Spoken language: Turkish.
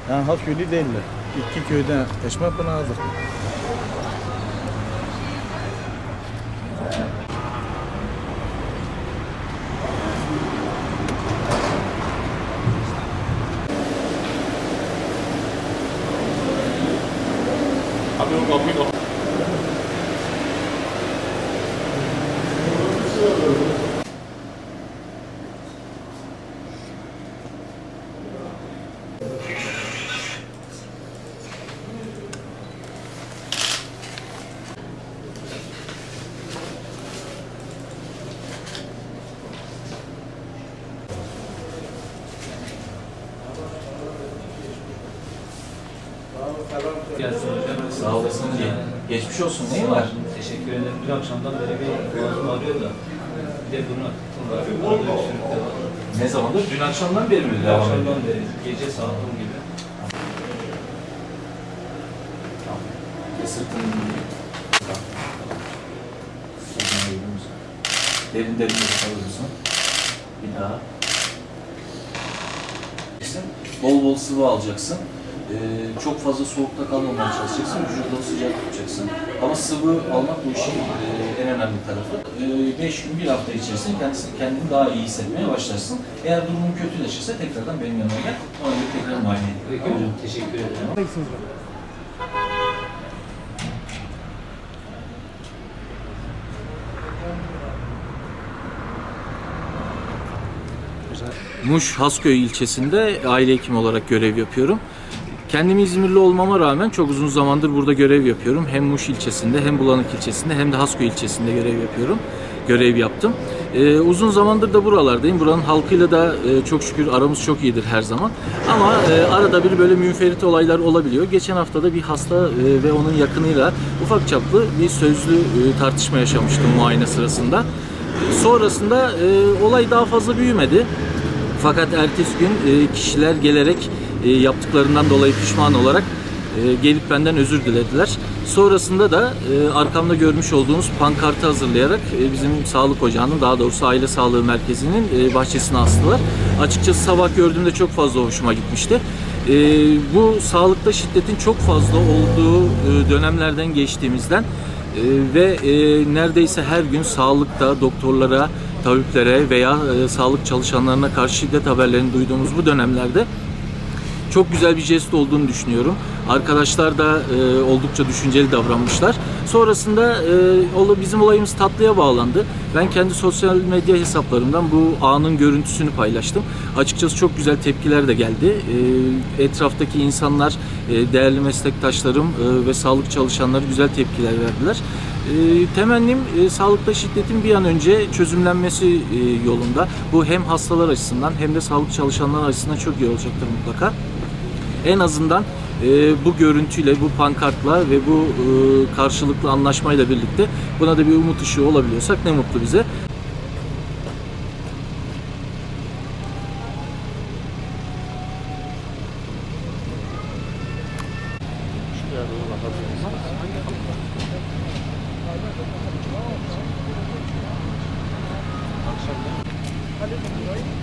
Yani Hasköy'lü değiller. İki köyden eşme buna hazır. Abi o kapıyı kapat. Sağ olasın diye. Geçmiş olsun. Neyin var? Teşekkür ederim. Dün akşamdan beri bir boğazım ağrıyor da. Bir de bunu Ne zamandır? Dün akşamdan beri mi Dün devam ediyor? akşamdan beri. Gece saat 10 gibi. Sırtını dinleyin. Derin derin nefes alıyorsun. Bir daha. Bol bol sıvı alacaksın. Çok fazla soğukta kalmamaya çalışacaksın. Vücudunu sıcak tutacaksın. Ama sıvı almak bu işin en önemli tarafı. 5 gün, bir hafta içerisinde kendini daha iyi hissetmeye başlarsın. Eğer durumun kötüleşirse tekrardan benim yanıma gel. Ona göre tekrar muayene edelim. Peki hocam, teşekkür ederim. Muş Hasköy ilçesinde aile hekimi olarak görev yapıyorum. Kendim İzmirli olmama rağmen çok uzun zamandır burada görev yapıyorum. Hem Muş ilçesinde, hem Bulanık ilçesinde, hem de Hasköy ilçesinde görev yaptım. Uzun zamandır da buralardayım. Buranın halkıyla da çok şükür aramız çok iyidir her zaman. Ama arada bir böyle münferit olaylar olabiliyor. Geçen hafta da bir hasta ve onun yakınıyla ufak çaplı bir sözlü tartışma yaşamıştım muayene sırasında. Sonrasında olay daha fazla büyümedi. Fakat ertesi gün kişiler gelerek yaptıklarından dolayı pişman olarak gelip benden özür dilediler. Sonrasında da arkamda görmüş olduğunuz pankartı hazırlayarak bizim sağlık ocağının, daha doğrusu aile sağlığı merkezinin bahçesine astılar. Açıkçası sabah gördüğümde çok fazla hoşuma gitmişti. Bu sağlıkta şiddetin çok fazla olduğu dönemlerden geçtiğimizden ve neredeyse her gün sağlıkta doktorlara, tabiplere veya sağlık çalışanlarına karşı şiddet haberlerini duyduğumuz bu dönemlerde çok güzel bir jest olduğunu düşünüyorum. Arkadaşlar da oldukça düşünceli davranmışlar. Sonrasında bizim olayımız tatlıya bağlandı. Ben kendi sosyal medya hesaplarımdan bu anın görüntüsünü paylaştım. Açıkçası çok güzel tepkiler de geldi. Etraftaki insanlar, değerli meslektaşlarım ve sağlık çalışanları güzel tepkiler verdiler. Temennim sağlıkta şiddetin bir an önce çözümlenmesi yolunda. Bu hem hastalar açısından hem de sağlık çalışanları açısından çok iyi olacaktır mutlaka. En azından bu görüntüyle, bu pankartla ve bu karşılıklı anlaşmayla birlikte buna da bir umut ışığı olabiliyorsak ne mutlu bize. Akşamdan.